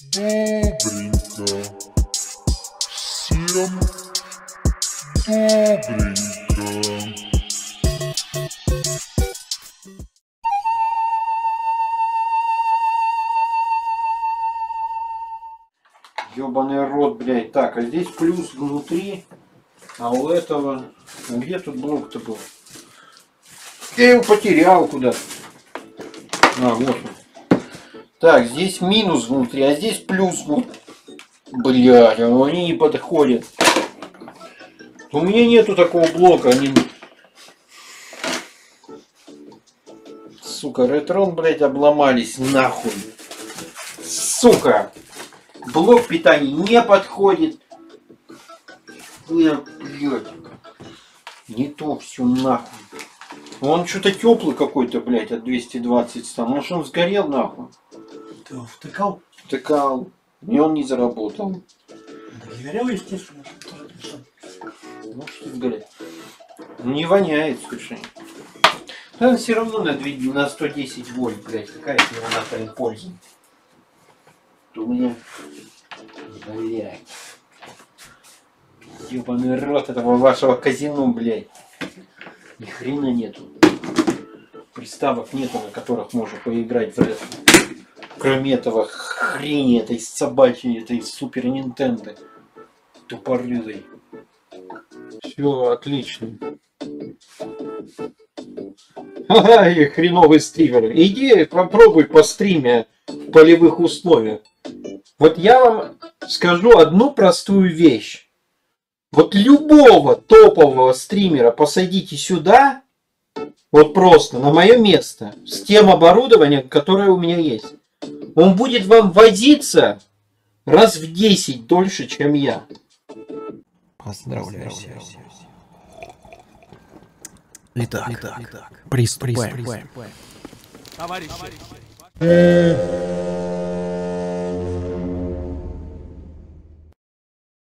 Добренько. Всем добренько. Ёбаный рот, блядь. Так, а здесь плюс внутри, а у этого... А где тут блок-то был? Я его потерял куда-то. А, вот он. Так, здесь минус внутри, а здесь плюс внутри. Блядь, они не подходят. У меня нету такого блока, они... Сука, ретрон, блядь, обломались нахуй. Сука! Блок питания не подходит. Блядь. Не то все нахуй. Он что-то теплый какой-то, блядь, от 220 стал. Может он сгорел нахуй? Ты его втыкал? Втыкал. И он не заработал. Да не горел, естественно. Ну что сгорел. Не воняет, слушай. Он все равно на 110 вольт, блядь. Какая от него нахрен польза? У меня... Блядь. Ёбаный рот этого вашего казино, блядь. Ни хрена нету. Приставок нету, на которых можно поиграть в рестлинг. Кроме этого хрени, этой собачьей, этой супер Нинтендо. Тупорылой. Все отлично. Ай, хреновый стример. Иди попробуй по стриме в полевых условиях. Вот я вам скажу одну простую вещь. Вот любого топового стримера посадите сюда, вот просто на мое место, с тем оборудованием, которое у меня есть. Он будет вам возиться раз в 10 дольше, чем я. Поздравляю. Итак, приступаем. Товарищи,